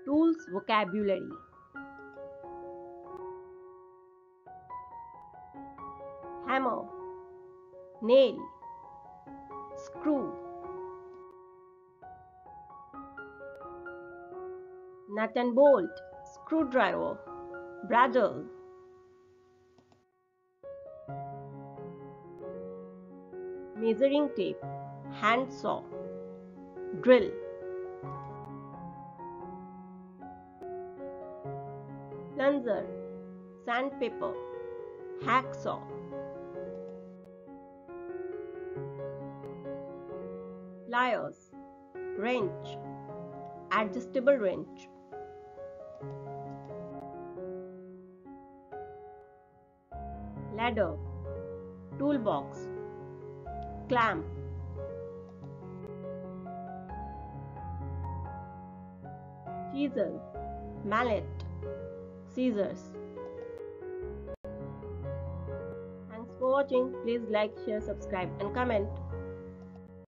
Tools vocabulary: hammer, nail, screw, nut and bolt, screwdriver, bradawl, measuring tape, handsaw, drill, plunger, sandpaper, hacksaw, pliers, wrench, adjustable wrench, ladder, toolbox, clamp, chisel, mallet, scissors. Thanks for watching. Please like, share, subscribe and comment.